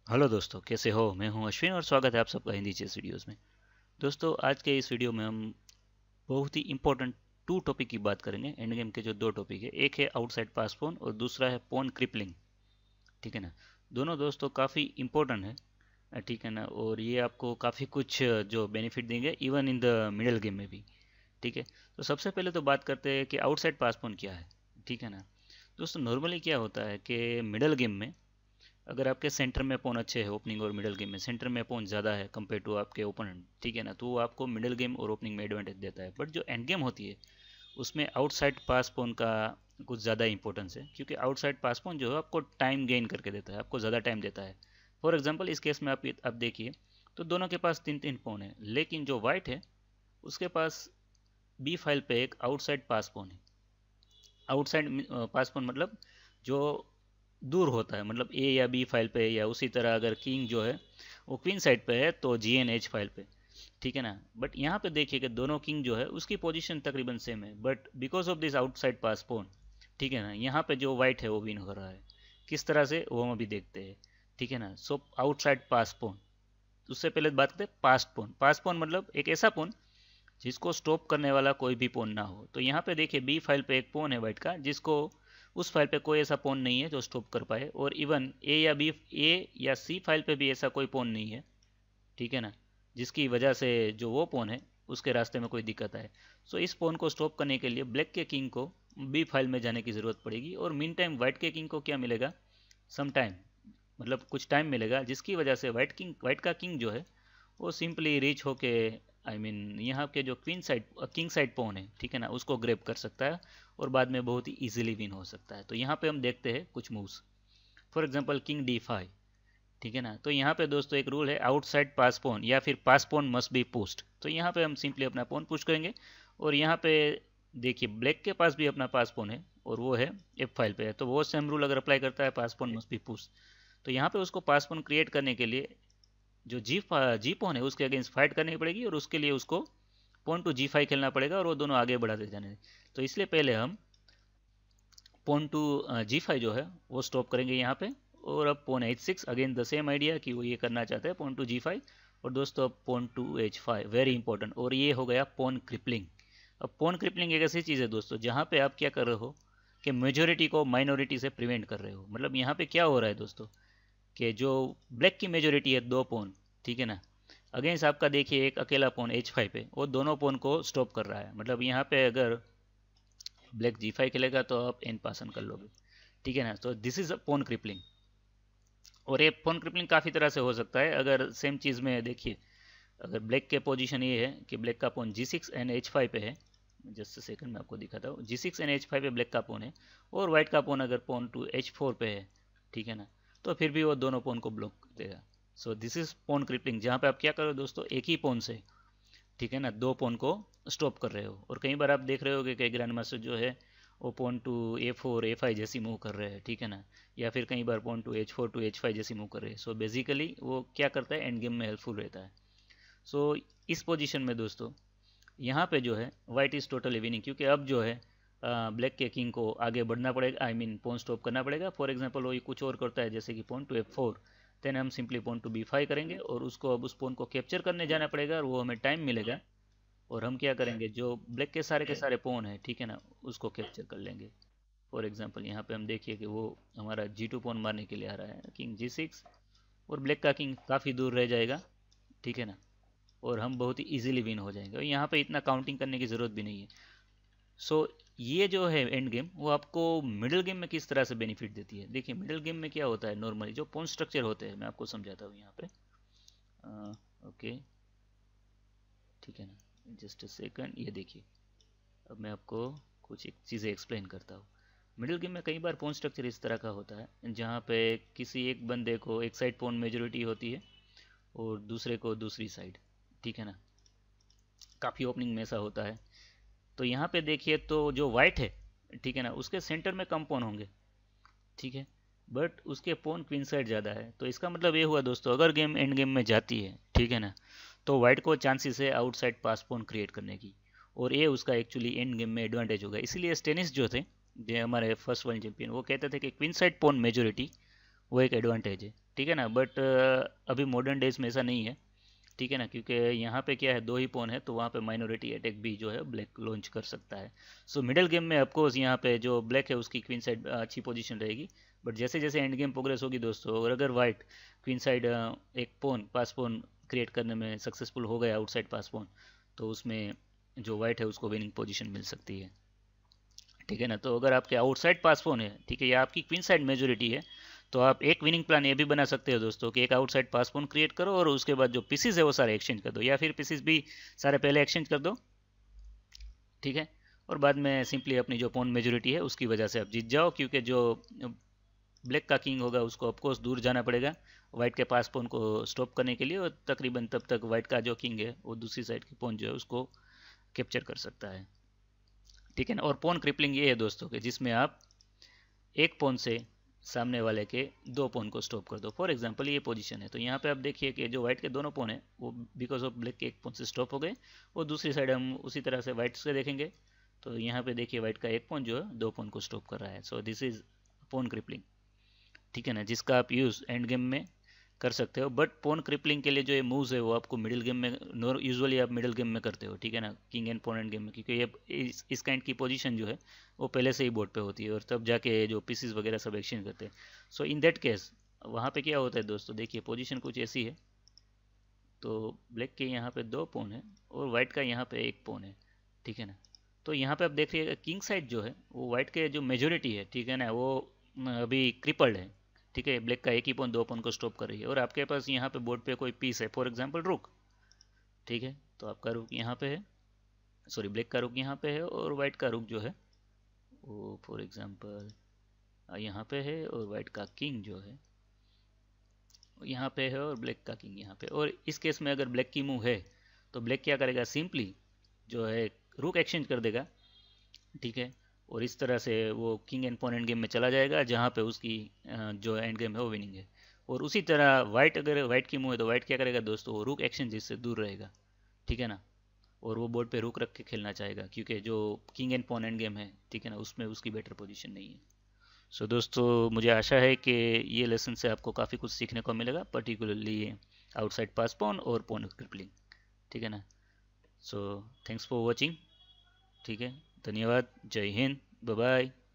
Hello दोस्तों, कैसे हो? मैं हूं अश्विन और स्वागत है आप सबका हिंदी चेस वीडियोस में। दोस्तों, आज के इस वीडियो में हम बहुत ही इंपॉर्टेंट टू टॉपिक की बात करेंगे। एंड गेम के जो दो टॉपिक है, एक है आउटसाइड पास पॉन और दूसरा है पॉन क्रिपलिंग। ठीक है ना? दोनों दोस्तों काफ़ी इंपॉर्टेंट है। ठीक है ना? और ये आपको काफ़ी कुछ जो बेनिफिट देंगे even in the middle game में भी। ठीक है। तो सबसे पहले तो बात करते हैं कि आउटसाइड पास पॉन क्या है। ठीक है ना? दोस्तों, नॉर्मली क्या होता है कि मिडल गेम में अगर आपके सेंटर में पॉन अच्छे है, ओपनिंग और मिडल गेम में सेंटर में पॉन ज़्यादा है कंपेयर टू आपके ओपोनेंट, ठीक है ना, तो वो आपको मिडल गेम और ओपनिंग में एडवांटेज देता है। बट जो एंड गेम होती है उसमें आउटसाइड पास पॉन का कुछ ज़्यादा इंपॉर्टेंस है, क्योंकि आउटसाइड पास पॉन जो है आपको टाइम गेन करके देता है, आपको ज़्यादा टाइम देता है। फॉर एग्जाम्पल इस केस में आप देखिए, तो दोनों के पास तीन तीन पॉन है, लेकिन जो वाइट है उसके पास बी फाइल पे एक आउटसाइड पास पॉन है। आउटसाइड पास पॉन मतलब जो दूर होता है, मतलब ए या बी फाइल पे, या उसी तरह अगर किंग जो है वो क्वीन साइड पे है तो जी एन एच फाइल पे। ठीक है ना? बट यहाँ पे देखिए कि दोनों किंग जो है उसकी पोजीशन तकरीबन सेम है, but because of this outside passed pawn, ठीक है ना, यहाँ पे जो वाइट है वो विन हो रहा है। किस तरह से वो हम अभी देखते हैं। ठीक है ना? सो आउटसाइड पास पॉन, उससे पहले बात करते हैं पास्ट पोन। पास्ट पोन मतलब एक ऐसा पोन जिसको स्टॉप करने वाला कोई भी पोन ना हो। तो यहाँ पे देखिए बी फाइल पे एक पोन है वाइट का, जिसको उस फाइल पे कोई ऐसा पोन नहीं है जो स्टॉप कर पाए, और इवन ए या सी फाइल पे भी ऐसा कोई पोन नहीं है। ठीक है ना? जिसकी वजह से जो वो पोन है उसके रास्ते में कोई दिक्कत आए। सो इस पोन को स्टॉप करने के लिए ब्लैक के किंग को बी फाइल में जाने की ज़रूरत पड़ेगी, और मीन टाइम वाइट के किंग को क्या मिलेगा? सम टाइम, मतलब कुछ टाइम मिलेगा, जिसकी वजह से वाइट का किंग जो है वो सिंपली रीच होके, आई मीन यहाँ के जो queen side king side pawn है, ठीक है ना, उसको ग्रैब कर सकता है और बाद में बहुत ही इजीली विन हो सकता है। तो यहाँ पे हम देखते हैं कुछ moves. For example king D five. ठीक है ना? तो यहाँ पे दोस्तों एक रूल है, आउटसाइड पास पॉन या फिर passed pawn must be pushed. तो यहाँ पे हम सिंपली अपना पॉन पुश करेंगे, और यहाँ पे देखिए ब्लैक के पास भी अपना पास पॉन है और वो है एफ फाइल पे है, तो वो सेम रूल अगर अप्लाई करता है, passed pawn must be push. तो यहाँ पे उसको पास पॉन क्रिएट करने के लिए जो जी पॉन है उसके अगेंस्ट फाइट करनी पड़ेगी, और उसके लिए उसको पॉन टू जी फाइव खेलना पड़ेगा, और वो दोनों आगे बढ़ाते जाने। तो इसलिए पहले हम पॉन टू जी फाइव जो है वो स्टॉप करेंगे यहाँ पे। और अब pawn H six, again the same idea कि वो ये करना चाहते हैं, पॉन टू जी फाइव। और दोस्तों अब pawn to H five, very important, और ये हो गया पॉन क्रिपलिंग। अब पॉन क्रिपलिंग एक ऐसी चीज़ है दोस्तों जहाँ पे आप क्या कर रहे हो कि मेजोरिटी को माइनॉरिटी से प्रिवेंट कर रहे हो। मतलब यहाँ पे क्या हो रहा है दोस्तों, कि जो ब्लैक की मेजोरिटी है दो पॉन, ठीक है ना, अगेंस्ट आपका देखिए एक अकेला पॉन एच फाइव पे, वो दोनों पॉन को स्टॉप कर रहा है। मतलब यहाँ पे अगर ब्लैक जी फाइव खेलेगा तो आप एन पासन कर लोगे। ठीक है ना? तो this is a pawn crippling. और ये पॉन क्रिपलिंग काफ़ी तरह से हो सकता है। अगर सेम चीज़ में देखिए, अगर ब्लैक के पोजीशन ये है कि ब्लैक का pawn G six and H five पे है, जस्ट सेकंड में आपको दिखाता हूँ, G six and H five पे ब्लैक का पॉन है, और वाइट का पॉन अगर पॉन टू एच फोर पे है, ठीक है ना, तो फिर भी वो दोनों पॉन को ब्लॉक कर देगा। So this is pawn crippling, जहाँ पे आप क्या करो दोस्तों, एक ही पॉन से, ठीक है ना, दो पॉन को स्टॉप कर रहे हो। और कई बार आप देख रहे हो कि कई ग्रैंड मास्टर जो है वो pawn to A four A five जैसी मूव कर रहे हैं, ठीक है ना, या फिर कई बार pawn to H four to H five जैसी मूव कर रहे हैं। सो बेसिकली वो क्या करता है, एंड गेम में हेल्पफुल रहता है। सो इस पोजीशन में दोस्तों यहाँ पे जो है वाइट इज़ टोटली विनिंग, क्योंकि अब जो है ब्लैक के किंग को आगे बढ़ना पड़ेगा, आई मीन पॉन स्टॉप करना पड़ेगा। फॉर एग्जांपल वो कुछ और करता है, जैसे कि pawn to F four, then हम simply pawn to B five करेंगे, और उसको अब उस पॉन को कैप्चर करने जाना पड़ेगा, और वो हमें टाइम मिलेगा। और हम क्या करेंगे, जो ब्लैक के सारे पॉन है, ठीक है ना, उसको कैप्चर कर लेंगे। फॉर एग्जांपल यहाँ पे हम देखिए कि वो हमारा जी टू पॉन मारने के लिए आ रहा है, किंग जी सिक्स, और ब्लैक का किंग काफ़ी दूर रह जाएगा, ठीक है ना, और हम बहुत ही इजीली विन हो जाएंगे, और यहाँ पे इतना काउंटिंग करने की ज़रूरत भी नहीं है। सो ये जो है एंड गेम, वो आपको मिडिल गेम में किस तरह से बेनिफिट देती है। देखिए मिडिल गेम में क्या होता है, नॉर्मली जो पॉन स्ट्रक्चर होते हैं मैं आपको समझाता हूँ यहाँ पे। ओके, ठीक है ना, जस्ट अ सेकंड, ये देखिए, अब मैं आपको कुछ एक चीज़ें एक्सप्लेन करता हूँ। मिडिल गेम में कई बार पॉन स्ट्रक्चर इस तरह का होता है, जहाँ पे किसी एक बंदे को एक साइड पॉन मेजोरिटी होती है और दूसरे को दूसरी साइड, ठीक है ना, काफ़ी ओपनिंग में ऐसा होता है। तो यहाँ पे देखिए तो जो वाइट है, ठीक है ना, उसके सेंटर में कम पॉन होंगे, ठीक है, बट उसके पॉन क्वीन साइड ज़्यादा है। तो इसका मतलब ये हुआ दोस्तों, अगर गेम एंड गेम में जाती है, ठीक है ना, तो वाइट को चांसेस है आउटसाइड पास पॉन क्रिएट करने की, और ये उसका एक्चुअली एंड गेम में एडवांटेज होगा। इसीलिए स्टेनिस जो थे, जो हमारे फर्स्ट वर्ल्ड चैंपियन, वो कहते थे कि क्वीन साइड पॉन मेजोरिटी वो एक एडवांटेज है। ठीक है ना। बट अभी मॉडर्न डेज में ऐसा नहीं है, ठीक है ना, क्योंकि यहाँ पे क्या है, दो ही पॉन है, तो वहाँ पे माइनॉरिटी अटैक भी जो है ब्लैक लॉन्च कर सकता है। सो मिडल गेम में ऑफकोर्स यहाँ पे जो ब्लैक है उसकी क्वीन साइड अच्छी पोजीशन रहेगी। बट जैसे जैसे एंड गेम प्रोग्रेस होगी दोस्तों, और अगर वाइट क्वीन साइड एक पोन पास पोन क्रिएट करने में सक्सेसफुल हो गया आउटसाइड पास पोन, तो उसमें जो वाइट है उसको विनिंग पोजीशन मिल सकती है, ठीक है ना। तो अगर आपके आउटसाइड पास फोन है, ठीक है, या आपकी क्वीन साइड मेजोरिटी है, तो आप एक विनिंग प्लान ये भी बना सकते हो दोस्तों कि एक आउटसाइड पास फोन क्रिएट करो और उसके बाद जो पीसीज है वो सारे एक्सचेंज कर दो, या फिर पीसीज भी सारे पहले एक्सचेंज कर दो, ठीक है। और बाद में सिंपली अपनी जो पोन मेजोरिटी है उसकी वजह से आप जीत जाओ, क्योंकि जो ब्लैक का किंग होगा उसको ऑफकोर्स दूर जाना पड़ेगा वाइट के पास पोन को स्टॉप करने के लिए, और तकरीबन तब तक वाइट का जो किंग है वो दूसरी साइड की पोन जो है उसको कैप्चर कर सकता है, ठीक है ना। और पोन क्रिपलिंग ये है दोस्तों कि जिसमें आप एक पोन से सामने वाले के दो पोन को स्टॉप कर दो। फॉर एग्जांपल ये पोजीशन है, तो यहाँ पे आप देखिए कि जो व्हाइट के दोनों पोन है वो बिकॉज ऑफ ब्लैक के एक पोन से स्टॉप हो गए, और दूसरी साइड हम उसी तरह से व्हाइट से देखेंगे, तो यहाँ पे देखिए व्हाइट का एक पोन जो है दो पोन को स्टॉप कर रहा है। So this is pawn crippling, ठीक है ना, जिसका आप यूज़ एंड गेम में कर सकते हो। बट पोन क्रिपलिंग के लिए जो ये मूव्स है वो आपको मिडिल गेम में यूजुअली आप मिडिल गेम में करते हो, ठीक है ना, king and pawn end game में, क्योंकि ये इस काइंड की पोजीशन जो है वो पहले से ही बोर्ड पे होती है, और तब जाके जो पीसीज वगैरह सब एक्सचेंज करते हैं। सो इन दैट केस वहाँ पे क्या होता है दोस्तों, देखिए पोजीशन कुछ ऐसी है, तो ब्लैक के यहाँ पे दो पोन है और वाइट का यहाँ पे एक पोन है, ठीक है ना। तो यहाँ पे आप देख रहिएगा किंग साइड जो है वो वाइट के जो मेजोरिटी है, ठीक है ना, वो अभी क्रिपल्ड है, ठीक है। ब्लैक का एक ही पोन दो पोन को स्टॉप कर रही है, और आपके पास यहाँ पे बोर्ड पे कोई पीस है, फॉर एग्जांपल रुक, ठीक है, तो आपका रुक यहाँ पे है, सॉरी ब्लैक का रुक यहाँ पे है, और वाइट का रुक जो है वो फॉर एग्जांपल यहाँ पे है, और वाइट का किंग जो है यहाँ पे है, और ब्लैक का किंग यहाँ पे। और इस केस में अगर ब्लैक की मूव है तो ब्लैक क्या करेगा, सिंपली जो है रुक एक्सचेंज कर देगा, ठीक है। और इस तरह से वो king and pawn end game में चला जाएगा, जहाँ पे उसकी जो एंड गेम है वो विनिंग है। और उसी तरह वाइट, अगर वाइट की मूव है तो वाइट क्या करेगा दोस्तों, वो रुक एक्सचेंज इससे दूर रहेगा, ठीक है ना। और वो बोर्ड पे रुक रख के खेलना चाहेगा, क्योंकि जो king and pawn end game है, ठीक है ना, उसमें उसकी बेटर पोजीशन नहीं है। सो दोस्तों मुझे आशा है कि ये लेसन से आपको काफ़ी कुछ सीखने को मिलेगा, पर्टिकुलरली आउटसाइड पास पॉन और पॉन क्रिपलिंग, ठीक है ना। सो थैंक्स फॉर वॉचिंग, ठीक है, धन्यवाद, जय हिंद, बाय बाय।